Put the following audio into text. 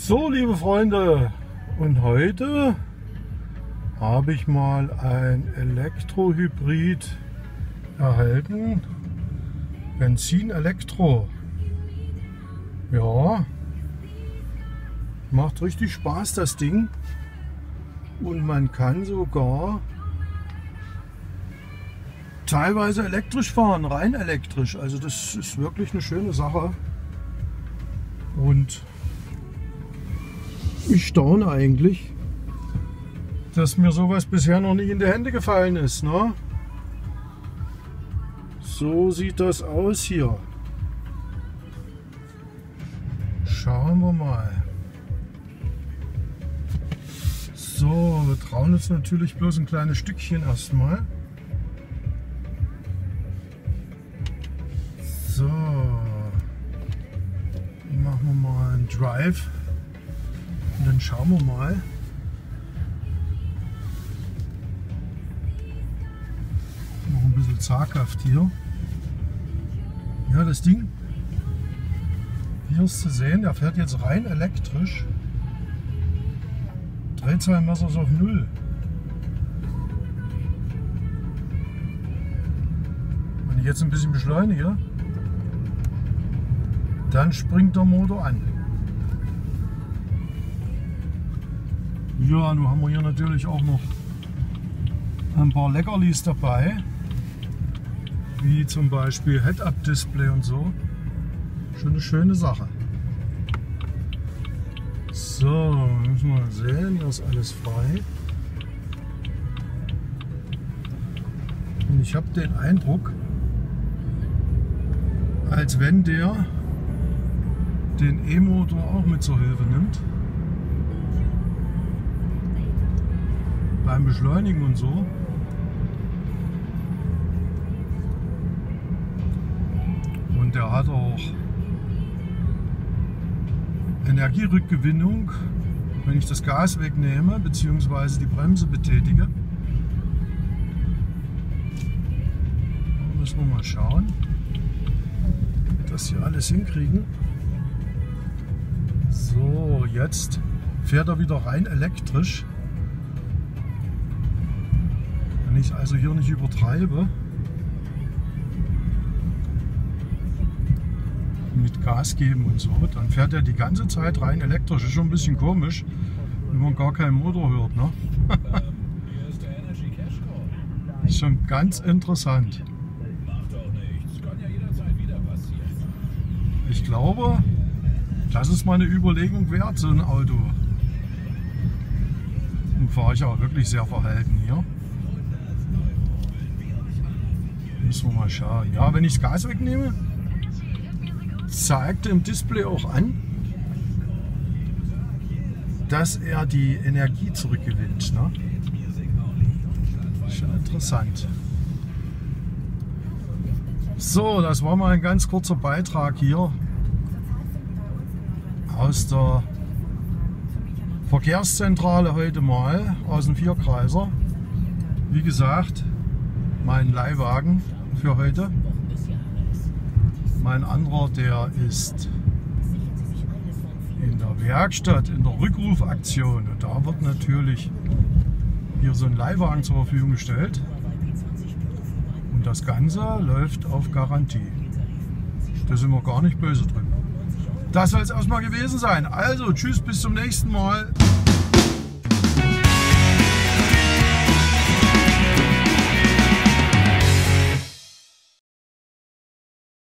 So, liebe Freunde, und heute habe ich mal ein Elektrohybrid erhalten. Benzin-Elektro. Ja, macht richtig Spaß, das Ding. Und man kann sogar teilweise elektrisch fahren, rein elektrisch. Also das ist wirklich eine schöne Sache. Und ich staune eigentlich, dass mir sowas bisher noch nicht in die Hände gefallen ist. Ne? So sieht das aus hier. Schauen wir mal. So, wir trauen uns natürlich bloß ein kleines Stückchen erstmal. So, machen wir mal einen Drive und dann schauen wir mal. Noch ein bisschen zaghaft hier. Ja, das Ding, hier ist zu sehen, der fährt jetzt rein elektrisch. Drehzahlmesser ist auf 0. Wenn ich jetzt ein bisschen beschleunige, dann springt der Motor an. Ja, nun haben wir hier natürlich auch noch ein paar Leckerlis dabei, wie zum Beispiel Head-Up-Display und so. Schon eine schöne Sache. So, müssen wir mal sehen, hier ist alles frei. Und ich habe den Eindruck, als wenn der den E-Motor auch mit zur Hilfe nimmt. Beim Beschleunigen und so. Und der hat auch Energierückgewinnung, wenn ich das Gas wegnehme bzw. die Bremse betätige. Da müssen wir mal schauen, ob wir das hier alles hinkriegen. So, jetzt fährt er wieder rein elektrisch. Wenn ich also hier nicht übertreibe mit Gas geben und so, dann fährt er die ganze Zeit rein elektrisch. Ist schon ein bisschen komisch, wenn man gar keinen Motor hört. Ne? Ist schon ganz interessant. Ich glaube, das ist mal eine Überlegung wert, so ein Auto. Und fahre ich auch wirklich sehr verhalten hier. Müssen wir mal schauen. Ja, wenn ich das Gas wegnehme, zeigt im Display auch an, dass er die Energie zurückgewinnt. Ne? Schon interessant. So, das war mal ein ganz kurzer Beitrag hier aus der Verkehrszentrale heute mal, aus dem Vierkreiser. Wie gesagt, mein Leihwagen für heute. Mein anderer, der ist in der Werkstatt, in der Rückrufaktion. Und da wird natürlich hier so ein Leihwagen zur Verfügung gestellt. Und das Ganze läuft auf Garantie. Da sind wir gar nicht böse drin. Das soll es erstmal gewesen sein. Also, tschüss, bis zum nächsten Mal.